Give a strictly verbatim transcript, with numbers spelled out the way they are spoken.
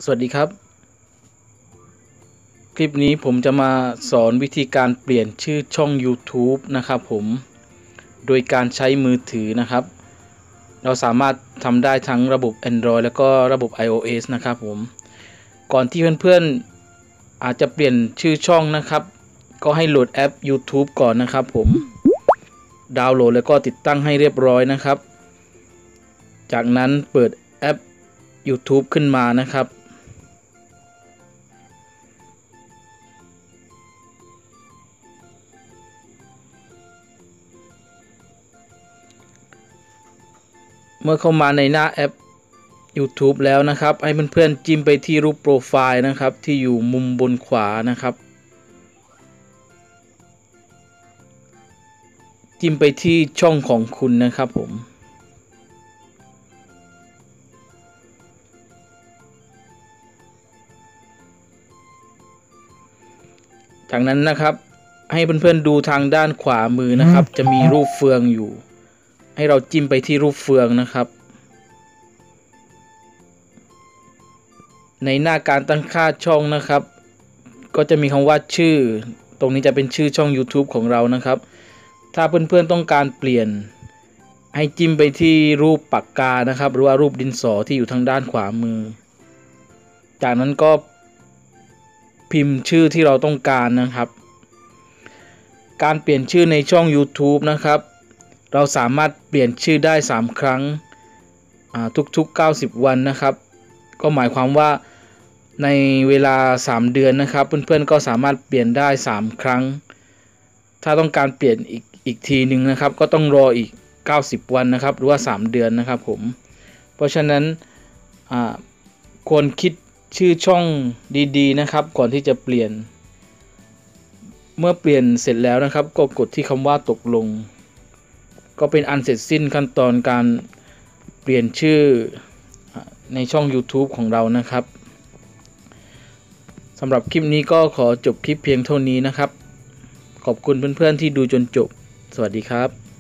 สวัสดีครับคลิปนี้ผมจะมาสอนวิธีการเปลี่ยนชื่อช่อง YouTube นะครับผมโดยการใช้มือถือนะครับเราสามารถทำได้ทั้งระบบ Android แล้วก็ระบบ iOS นะครับผมก่อนที่เพื่อนๆอาจจะเปลี่ยนชื่อช่องนะครับก็ให้โหลดแอป YouTube ก่อนนะครับผมดาวน์โหลดแล้วก็ติดตั้งให้เรียบร้อยนะครับจากนั้นเปิดแอป YouTube ขึ้นมานะครับเมื่อเข้ามาในหน้าแอป YouTube แล้วนะครับให้เพื่อนๆจิ้มไปที่รูปโปรไฟล์นะครับที่อยู่มุมบนขวานะครับจิ้มไปที่ช่องของคุณนะครับผมจากนั้นนะครับให้เพื่อนๆดูทางด้านขวามือนะครับจะมีรูปเฟืองอยู่ให้เราจิ้มไปที่รูปเฟืองนะครับในหน้าการตั้งค่าช่องนะครับก็จะมีคำว่าชื่อตรงนี้จะเป็นชื่อช่อง YouTube ของเรานะครับถ้าเพื่อนๆต้องการเปลี่ยนให้จิ้มไปที่รูปปากกานะครับหรือว่ารูปดินสอที่อยู่ทางด้านขวามือจากนั้นก็พิมพ์ชื่อที่เราต้องการนะครับการเปลี่ยนชื่อในช่อง YouTube นะครับเราสามารถเปลี่ยนชื่อได้สามครั้งทุกๆเก้าสิบวันนะครับก็หมายความว่าในเวลาสามเดือนนะครับเพื่อนๆก็สามารถเปลี่ยนได้สามครั้งถ้าต้องการเปลี่ยนอีกอีกทีหนึ่งนะครับก็ต้องรออีกเก้าสิบวันนะครับหรือว่าสามเดือนนะครับผมเพราะฉะนั้นควรคิดชื่อช่องดีๆนะครับก่อนที่จะเปลี่ยนเมื่อเปลี่ยนเสร็จแล้วนะครับก็กดที่คำว่าตกลงก็เป็นอันเสร็จสิ้นขั้นตอนการเปลี่ยนชื่อในช่อง YouTube ของเรานะครับสำหรับคลิปนี้ก็ขอจบคลิปเพียงเท่านี้นะครับขอบคุณเพื่อนๆที่ดูจนจบสวัสดีครับ